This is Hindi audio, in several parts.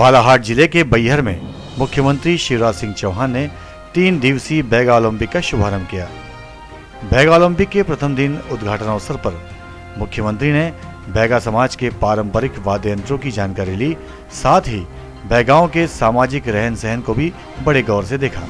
बालाहाट जिले के बैहर में मुख्यमंत्री शिवराज सिंह चौहान ने 3 दिवसीय बैगा ओलंपिक का शुभारंभ किया। बैगा ओलंपिक के प्रथम दिन उद्घाटन अवसर पर मुख्यमंत्री ने बैगा समाज के पारंपरिक वाद्य यंत्रों की जानकारी ली, साथ ही बैगाओं के सामाजिक रहन सहन को भी बड़े गौर से देखा।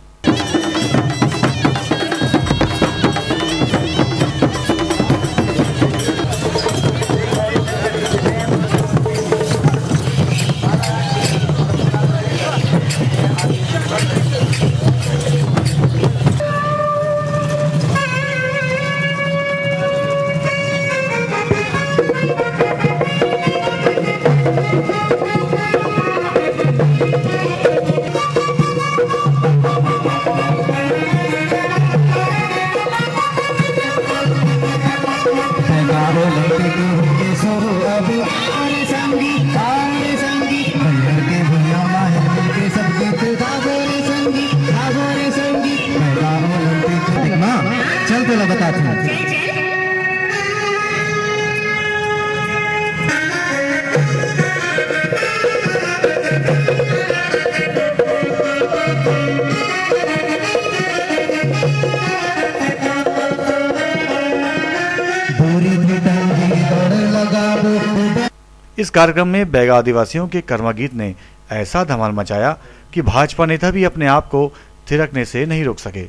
चलते बताते हैं। इस कार्यक्रम में बैगा आदिवासियों के कर्मा गीत ने ऐसा धमाल मचाया कि भाजपा नेता भी अपने आप को थिरकने से नहीं रोक सके।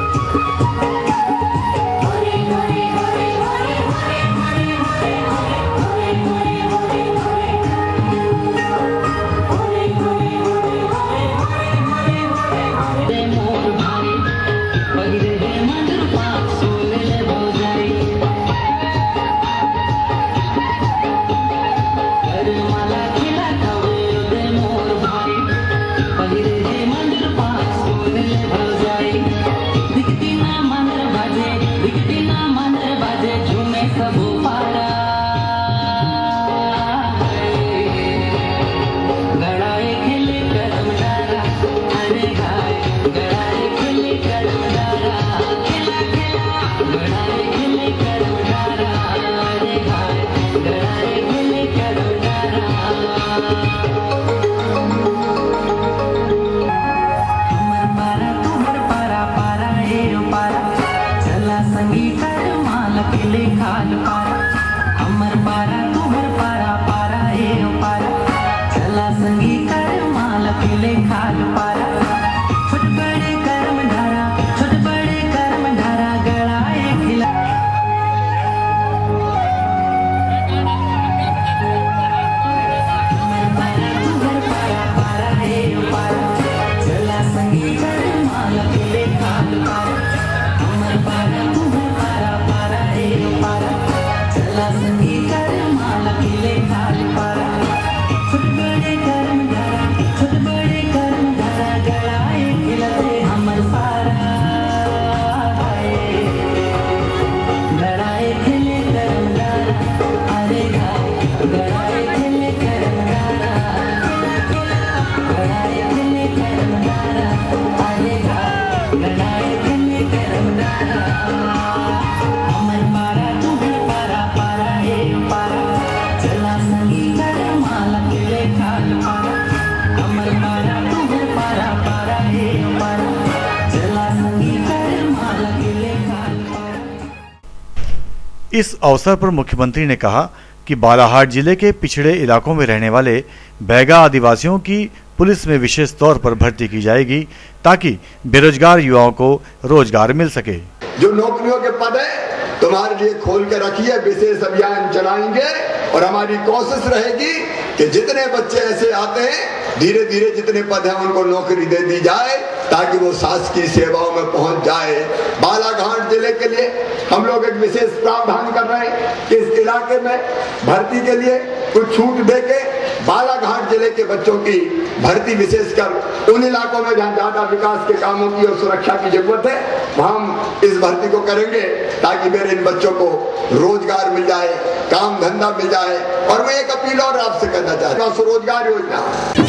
इस अवसर पर मुख्यमंत्री ने कहा कि बालाहाट जिले के पिछड़े इलाकों में रहने वाले बैगा आदिवासियों की पुलिस में विशेष तौर पर भर्ती की जाएगी ताकि बेरोजगार युवाओं को रोजगार मिल सके। जो नौकरियों के पद है तुम्हारे लिए खोल के रखिए, विशेष अभियान चलाएंगे और हमारी कोशिश रहेगी कि जितने बच्चे ऐसे आते हैं धीरे धीरे जितने पद हैं उनको नौकरी दे दी जाए ताकि वो शासकीय सेवाओं में पहुंच जाए। बालाघाट जिले के लिए हम लोग एक विशेष प्रावधान कर रहे हैं कि इस इलाके में भर्ती के लिए कुछ छूट देके बालाघाट जिले के बच्चों की भर्ती विशेषकर उन इलाकों में जहाँ ज्यादा विकास के कामों की और सुरक्षा की जरूरत है वहां हम इस भर्ती को करेंगे ताकि मेरे इन बच्चों को रोजगार मिल जाए, काम धंधा मिल जाए। और मैं एक अपील और आपसे करना चाहता हूँ, स्वरोजगार योजना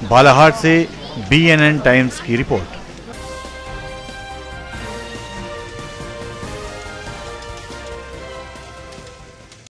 बालाहाट से BNN टाइम्स की रिपोर्ट।